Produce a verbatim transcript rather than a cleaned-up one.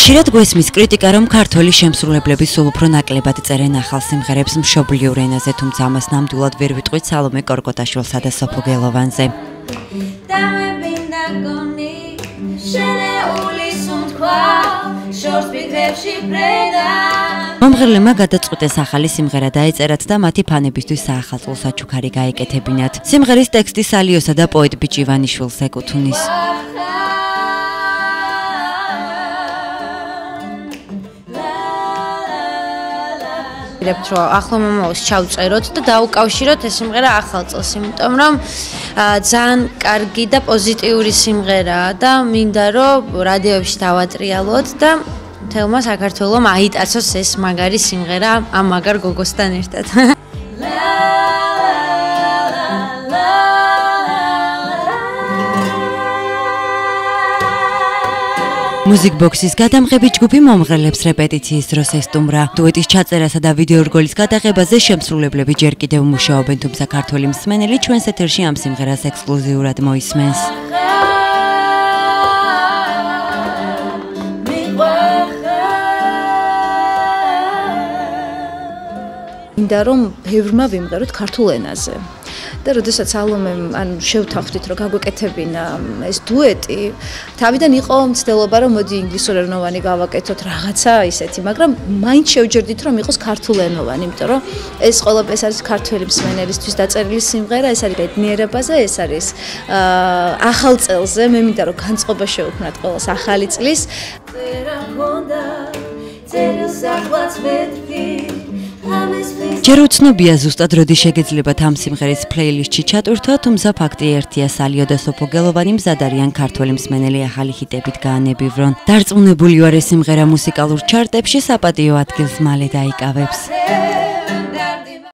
ხშირად გვესმის კრიტიკა, რომ ქართველი შემსრულებლები სულ უფრო ნაკლებად წერენ ახალ სიმღერებს მშობლიურ ენაზე, თუმცა ამას ნამდვილად ვერ ვიტყვით სალომე კორკოტაშვილსა და სოფო გელოვანზე. მომღერლებმა გადაწყვიტეს ახალი სიმღერა დაეწერათ და მათი ფანებისთვის საახალწლო საჩუქარი გაეკეთებინათ. სიმღერის ტექსტი სალიოსა და პოეტ ბიჭ ივანიშვილს ეკუთვნის. რომ ახლო მომავალს ჩავწეროთ და დაუკავშიროთ ეს სიმღერა ახალ წელს, იმიტომ რომ ძალიან კარგი და პოზიტიური სიმღერაა და მინდა რომ რადიოებში დავატრიალოთ და მთელმა საქართველომ აიტაცოს ეს მაგარი სიმღერა ამ მაგარ გოგოსთან ერთად. მუსიკბოქსის გადამღები ჯგუფი მომღერლებს რეპეტიციის დროს ესტუმრა. დუეტის ჩაწერასა და ვიდეო რგოლის გადაღებაზე შემსრულებლები ჯერ კიდევ მუშაობენ, თუმცა ქართველი მსმენელი ჩვენს ეთერში ამ სიმღერას ექსკლუზიურად მოისმენს. მინდა რომ ბევრმა ვიმღეროთ ქართულ ენაზე. და როდესაც სალომემ ან შევთანხმდით რომ გაგვეკეთებინა ეს დუეტი, თავიდან იყო მცდელობა რომ მოდი ინგლისურენოვანი გავაკეთოთ რაღაცა ისეთი, მაგრამ მაინც შევჯერდით რომ იყოს ქართულენოვანი, იმიტომ რომ ეს ყველაფერს არის ქართველი მსმენელისთვის დაწერილი სიმღერა, ეს არის ბედნიერებაზე, ეს არის ახალ წელზე, მე მინდა რომ განწყობა შევქმნათ ყველას ახალი წლის. ჯერ უცნობია ზუსტად როდის შეგეძლებათ ამ სიმღერის პლეილისტში ჩატვირთვა, თუმცა ფაქტი ერთია, სალიო და სოფო გელოვანი მზად არიან ქართველი მსმენელი ახალი ჰიტებით გაანებივრონ. დარწმუნებული ვარ, ეს სიმღერა მუსიკალურ ჩარტებში საპატიო ადგილს მალე დაიკავებს.